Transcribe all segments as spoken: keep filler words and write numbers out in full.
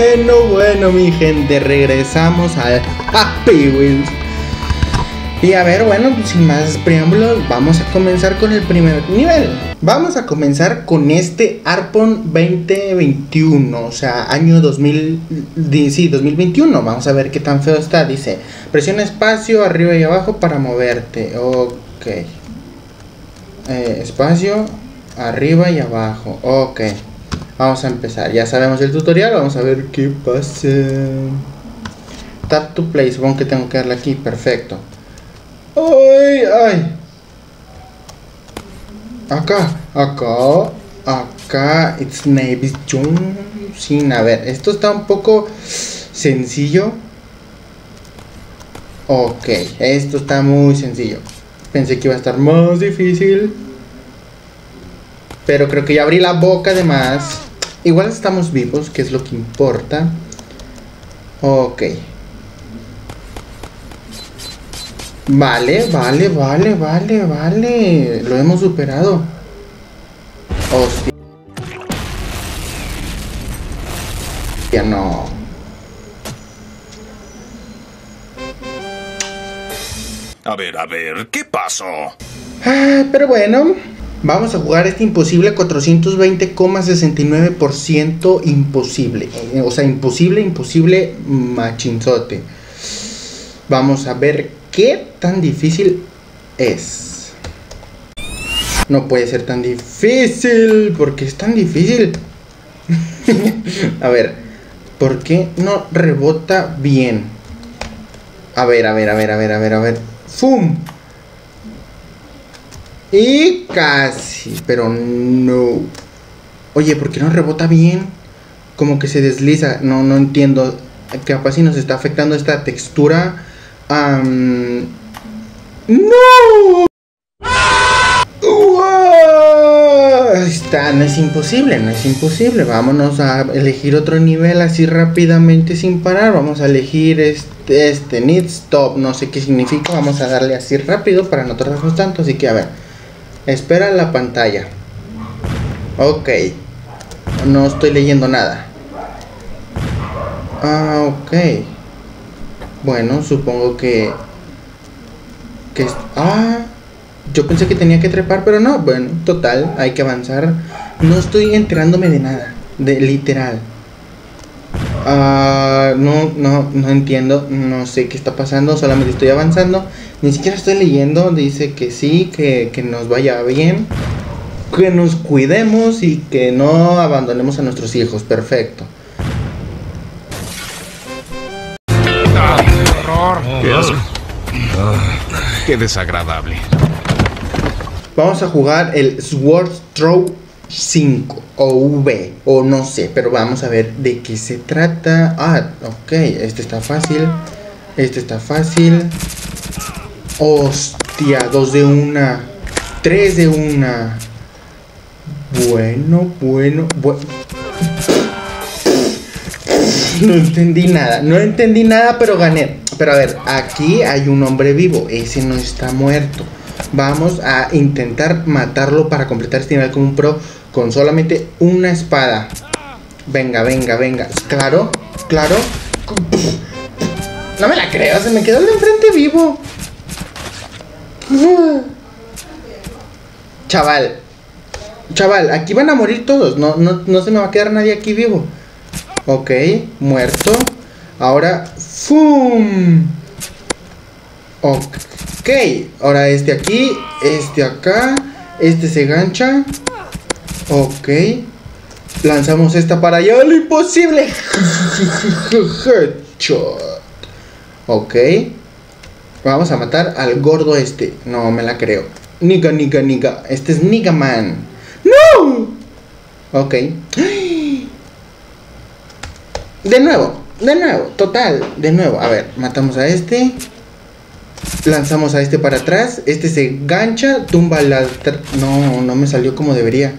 Bueno, bueno, mi gente, regresamos al Happy Wheels. Y a ver, bueno, sin más preámbulos, vamos a comenzar con el primer nivel. Vamos a comenzar con este Arpon veinte veintiuno, o sea, año dos mil, sí, dos mil veintiuno. Vamos a ver qué tan feo está. Dice, presiona espacio arriba y abajo para moverte. Ok. Eh, espacio arriba y abajo. Ok. Vamos a empezar. Ya sabemos el tutorial. Vamos a ver qué pasa. Tap to play. Supongo que tengo que darle aquí. Perfecto. Ay, ay. Acá, acá, acá. It's Navy John. Sin, a ver, esto está un poco sencillo. Ok, esto está muy sencillo. Pensé que iba a estar más difícil, pero creo que ya abrí la boca de más. Igual estamos vivos, que es lo que importa. Ok. Vale, vale, vale, vale, vale. Lo hemos superado. Hostia. Ya no. A ver, a ver, ¿qué pasó? Ah, pero bueno, vamos a jugar este imposible cuatrocientos veinte coma sesenta y nueve por ciento imposible. O sea, imposible, imposible, machinzote. Vamos a ver qué tan difícil es. No puede ser tan difícil. ¿Por qué es tan difícil? A ver, ¿por qué no rebota bien? A ver, a ver, a ver, a ver, a ver, a ver. ¡Fum! Y casi, pero no. Oye, ¿por qué no rebota bien? Como que se desliza. No, no entiendo. Capaz si nos está afectando esta textura. Um, ¡No! ¡Wow! Está, no es imposible, no es imposible. Vámonos a elegir otro nivel así rápidamente sin parar. Vamos a elegir este, este Need Stop. No sé qué significa. Vamos a darle así rápido para no tardarnos tanto. Así que a ver. Espera la pantalla. Ok. No estoy leyendo nada. Ah, ok. Bueno, supongo que... que ah, yo pensé que tenía que trepar, pero no. Bueno, total, hay que avanzar. No estoy enterándome de nada. De literal. Ah, no, no, no entiendo. No sé qué está pasando. Solamente estoy avanzando. Ni siquiera estoy leyendo. Dice que sí, que, que nos vaya bien, que nos cuidemos y que no abandonemos a nuestros hijos. Perfecto. Qué asco. Qué desagradable. Vamos a jugar el Sword Throw cinco o V o no sé, pero vamos a ver de qué se trata. Ah, ok, este está fácil. Este está fácil. Hostia, dos de una, tres de una. Bueno, bueno, bueno. No entendí nada, no entendí nada, pero gané. Pero a ver, aquí hay un hombre vivo, ese no está muerto. Vamos a intentar matarlo para completar este nivel como un pro con solamente una espada. Venga, venga, venga. Claro, claro. No me la creo, se me quedó el de enfrente vivo. Chaval, chaval, aquí van a morir todos. No, no, no se me va a quedar nadie aquí vivo. Ok, muerto. Ahora, ¡fum! Ok, ahora este aquí, este acá, este se gancha. Ok, lanzamos esta para allá. ¡Lo imposible! Headshot. Ok, vamos a matar al gordo este. No me la creo. Niga, niga, niga. Este es Niga Man. ¡No! Ok. De nuevo, de nuevo, total, de nuevo. A ver, matamos a este. Lanzamos a este para atrás. Este se gancha, tumba la... No, no me salió como debería.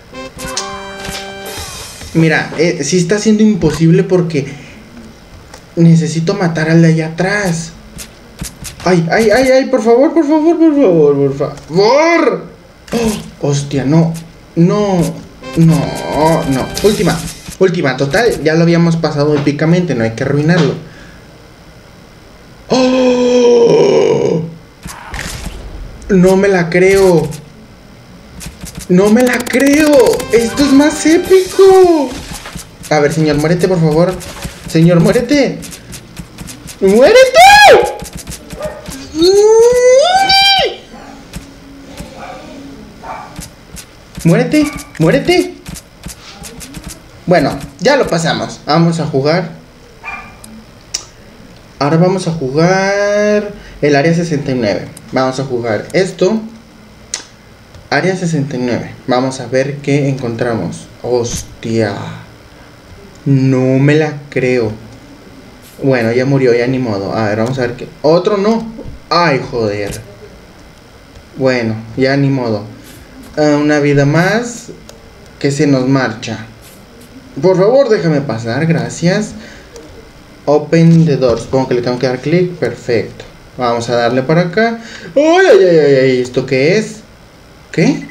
Mira, eh, sí está siendo imposible porque necesito matar al de allá atrás. Ay, ay, ay, ay, por favor, por favor, por favor, por favor. Oh, hostia, no, no, no, no. Última. Última, total, ya lo habíamos pasado épicamente, no hay que arruinarlo. ¡Oh! No me la creo. No me la creo. Esto es más épico. A ver, señor, muérete, por favor. Señor, muérete. ¡Muérete! Muérete, muérete. Bueno, ya lo pasamos. Vamos a jugar. Ahora vamos a jugar el área sesenta y nueve. Vamos a jugar esto. Área sesenta y nueve. Vamos a ver qué encontramos. Hostia. No me la creo. Bueno, ya murió, ya ni modo. A ver, vamos a ver qué. Otro no. Ay, joder. Bueno, ya ni modo. Uh, una vida más que se nos marcha. Por favor, déjame pasar, gracias. Open the door. Supongo que le tengo que dar clic. Perfecto. Vamos a darle para acá. ¡Ay, ay, ay, ay! ¿Esto qué es? ¿Qué?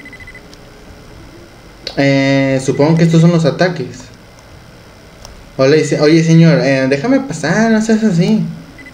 Eh, supongo que estos son los ataques. Oye, oye señor, eh, déjame pasar, no seas así.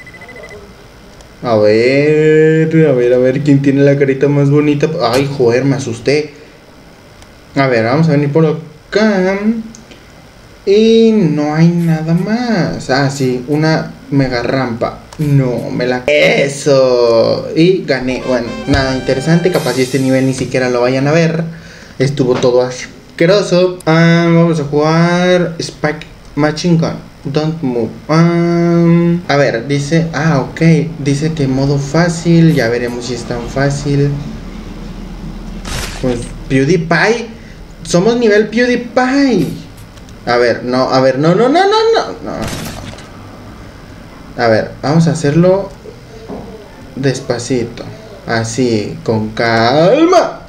A ver, a ver, a ver, ¿quién tiene la carita más bonita? Ay, joder, me asusté. A ver, vamos a venir por acá. Y no hay nada más. Ah, sí, una mega rampa. No, me la... Eso. Y gané. Bueno, nada interesante. Capaz y este nivel ni siquiera lo vayan a ver. Estuvo todo asqueroso. Ah, vamos a jugar Spike Machine Gun. Don't move. Um, a ver, dice... Ah, ok. Dice que modo fácil. Ya veremos si es tan fácil. Pues PewDiePie. Somos nivel PewDiePie. A ver, no, a ver, no, no, no, no, no, no. A ver, vamos a hacerlo despacito. Así, con calma.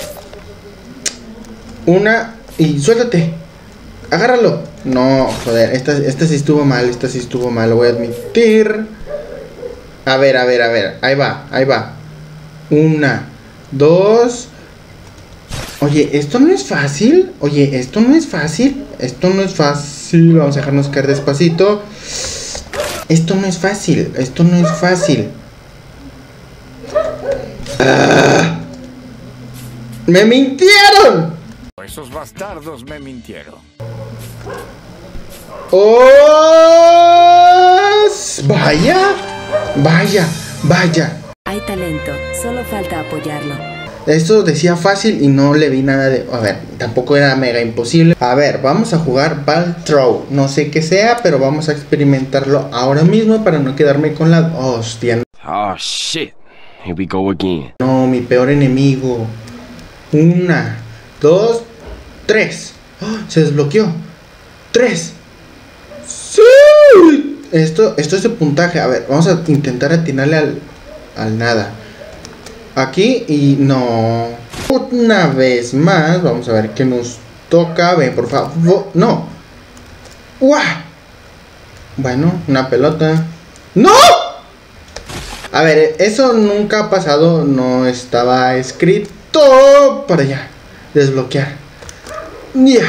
Una y suéltate. Agárralo. No, joder, esta, esta sí estuvo mal, esta sí estuvo mal, lo voy a admitir. A ver, a ver, a ver, ahí va, ahí va. Una, dos. Oye, esto no es fácil. Oye, esto no es fácil. Esto no es fácil. Vamos a dejarnos caer despacito. Esto no es fácil. Esto no es fácil. Ah, ¡me mintieron! Esos bastardos me mintieron. ¡Oh! Vaya. Vaya. Vaya. Hay talento. Solo falta apoyarlo. Esto decía fácil y no le vi nada de... A ver, tampoco era mega imposible. A ver, vamos a jugar Ball Throw. No sé qué sea, pero vamos a experimentarlo ahora mismo para no quedarme con la... Hostia. Oh, shit. Here we go again. No, mi peor enemigo. Una, dos, tres. ¡Oh! Se desbloqueó. Tres. ¡Sí! Esto, esto es de puntaje. A ver, vamos a intentar atinarle al, al nada. Aquí y no. Una vez más. Vamos a ver qué nos toca. Ven, por favor. No. ¡Guau! Bueno, una pelota. ¡No! A ver, eso nunca ha pasado. No estaba escrito. Para allá. Desbloquear. Ya.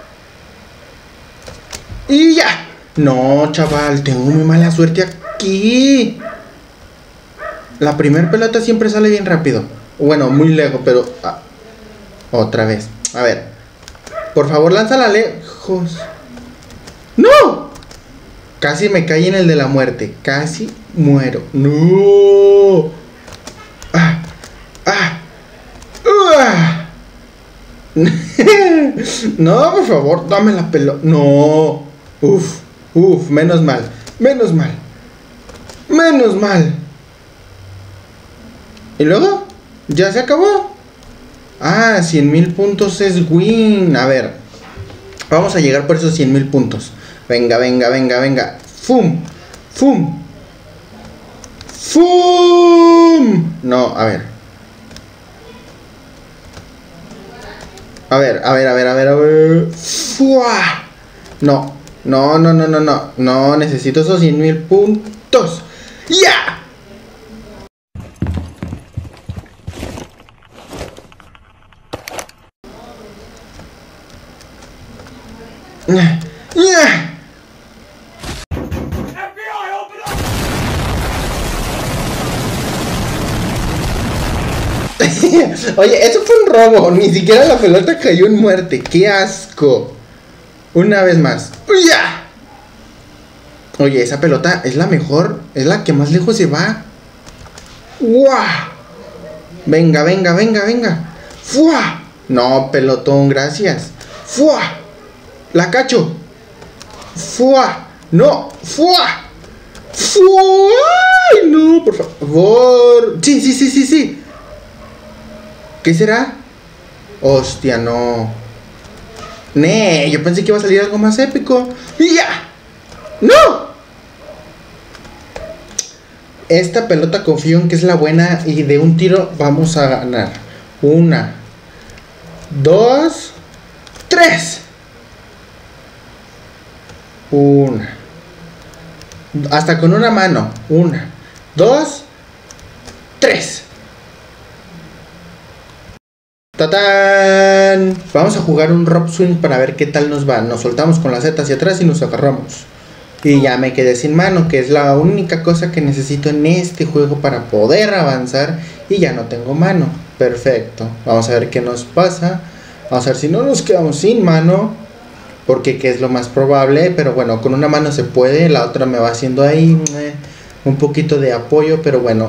Y ya. No, chaval. Tengo muy mala suerte aquí. La primera pelota siempre sale bien rápido. Bueno, muy lejos, pero... Ah, otra vez. A ver. Por favor, lánzala lejos. ¡No! Casi me caí en el de la muerte. Casi muero. ¡No! ¡Ah! ¡Ah! ¡Ah! No, por favor, dame la pelota. No. Uf, uf, menos mal. Menos mal. Menos mal. ¿Y luego? ¿Ya se acabó? Ah, cien mil puntos es win. A ver. Vamos a llegar por esos cien mil puntos. Venga, venga, venga, venga. ¡Fum! ¡Fum! ¡Fum! No, a ver. A ver, a ver, a ver, a ver, a ver. ¡Fua! No, no, no, no, no, no. No, necesito esos cien mil puntos. ¡Ya! ¡Ya! Oye, eso fue un robo. Ni siquiera la pelota cayó en muerte. ¡Qué asco! Una vez más. ¡Ya! Oye, esa pelota es la mejor. Es la que más lejos se va. ¡Guau! Venga, venga, venga, venga. ¡Fua! No, pelotón, gracias. ¡Fua! La cacho. ¡Fua! No, ¡fua! ¡Fua! ¡Ay, no, por favor! Sí, sí, sí, sí, sí. ¿Qué será? Hostia, no. Nee, yo pensé que iba a salir algo más épico. ¡Ya! ¡No! Esta pelota confío en que es la buena y de un tiro vamos a ganar. Una, dos, tres. Una. Hasta con una mano. Una, dos, tres. ¡Tatán! Vamos a jugar un rope swing para ver qué tal nos va. Nos soltamos con la Z hacia atrás y nos agarramos. Y ya me quedé sin mano, que es la única cosa que necesito en este juego para poder avanzar. Y ya no tengo mano. Perfecto. Vamos a ver qué nos pasa. Vamos a ver si no nos quedamos sin mano. Porque que es lo más probable. Pero bueno, con una mano se puede. La otra me va haciendo ahí eh, un poquito de apoyo. Pero bueno.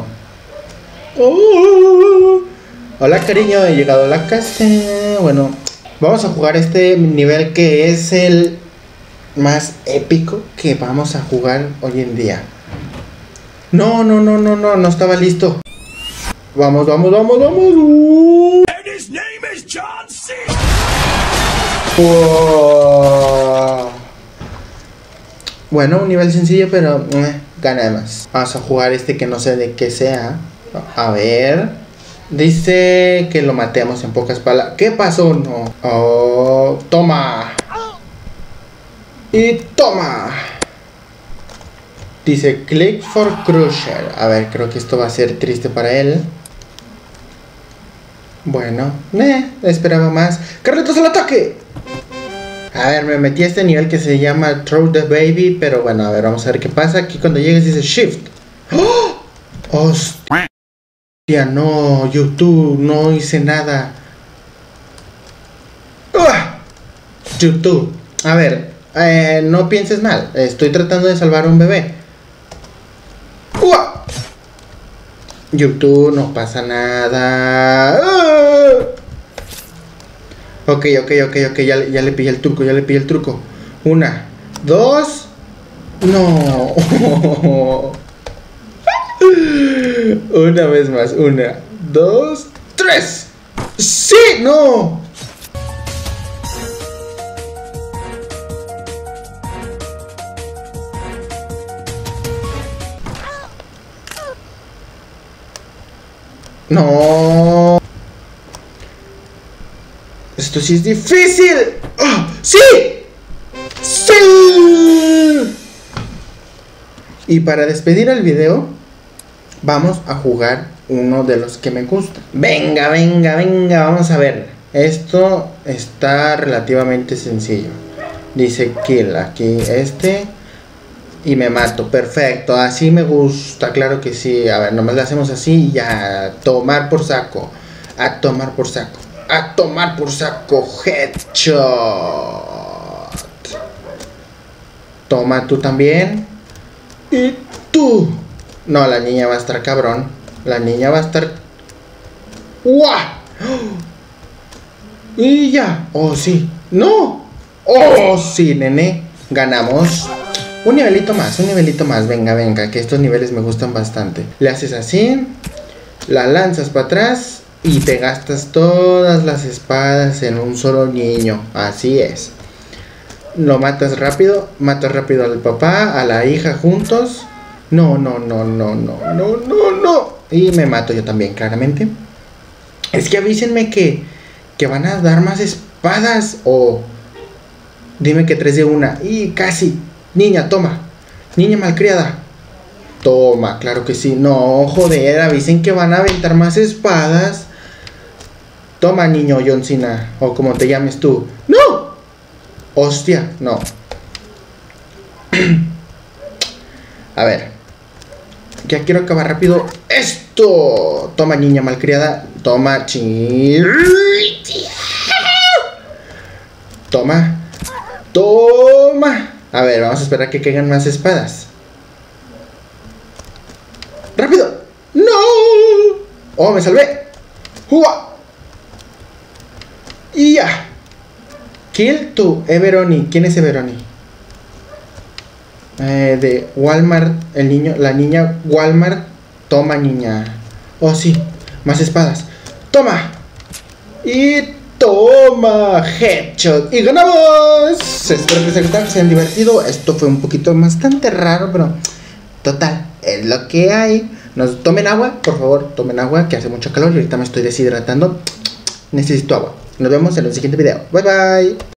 Oh. Hola cariño, he llegado a la casa. Bueno, vamos a jugar este nivel que es el más épico que vamos a jugar hoy en día. No, no, no, no, no, no estaba listo. Vamos, vamos, vamos, vamos. And his name is John C. Wow. Bueno, un nivel sencillo, pero eh, ganamos. Vamos a jugar este que no sé de qué sea. A ver. Dice que lo matemos en pocas palabras. ¿Qué pasó? No. Oh, toma. Y toma. Dice click for Crusher. A ver, creo que esto va a ser triste para él. Bueno, eh, esperaba más. ¡Carlitos al ataque! A ver, me metí a este nivel que se llama Throw the Baby. Pero bueno, a ver, vamos a ver qué pasa. Aquí cuando llegues dice Shift. ¡Oh! ¡Hostia! No, YouTube, no hice nada. ¡Uah! YouTube. A ver, eh, no pienses mal. Estoy tratando de salvar a un bebé. ¡Uah! YouTube, no pasa nada. ¡Ah! Ok, ok, ok, ok. Ya, ya le pillé el truco, ya le pillé el truco. Una, dos. No. Una vez más. Una, dos, tres. ¡Sí! ¡No! No. Esto sí es difícil. ¡Oh! ¡Sí! ¡Sí! Y para despedir el video, vamos a jugar uno de los que me gusta. Venga, venga, venga, vamos a ver. Esto está relativamente sencillo. Dice kill, aquí este. Y me mato, perfecto, así me gusta, claro que sí. A ver, nomás le hacemos así y ya. A tomar por saco. A tomar por saco. A tomar por saco. Headshot. Toma tú también. Y tú. No, la niña va a estar cabrón. La niña va a estar... ¡Guau! Y ya. Oh, sí. ¡No! Oh, sí, nene. Ganamos. Un nivelito más, un nivelito más. Venga, venga, que estos niveles me gustan bastante. Le haces así. La lanzas para atrás. Y te gastas todas las espadas en un solo niño. Así es. Lo matas rápido. Matas rápido al papá, a la hija juntos. No, no, no, no, no, no, no, no. Y me mato yo también, claramente. Es que avísenme que, que van a dar más espadas. O dime que tres de una. Y casi. Niña, toma. Niña malcriada. Toma, claro que sí. No, joder, avisen que van a aventar más espadas. Toma, niño John Cena. O como te llames tú. ¡No! Hostia, no. A ver. Ya quiero acabar rápido esto. Toma, niña malcriada. Toma, ching. Toma. Toma. A ver, vamos a esperar a que caigan más espadas. ¡Rápido! ¡No! ¡Oh, me salvé! ¡Jua! ¡Y ya! Kill to Everoni. ¿Quién es Everoni? Eh, de Walmart. El niño, la niña Walmart. Toma, niña. Oh, sí. Más espadas. Toma. Y toma. Headshot. Y ganamos. Espero que se que se hayan divertido. Esto fue un poquito bastante raro, pero total, es lo que hay. Nos tomen agua, por favor, tomen agua, que hace mucho calor y ahorita me estoy deshidratando. Necesito agua. Nos vemos en el siguiente video. Bye bye.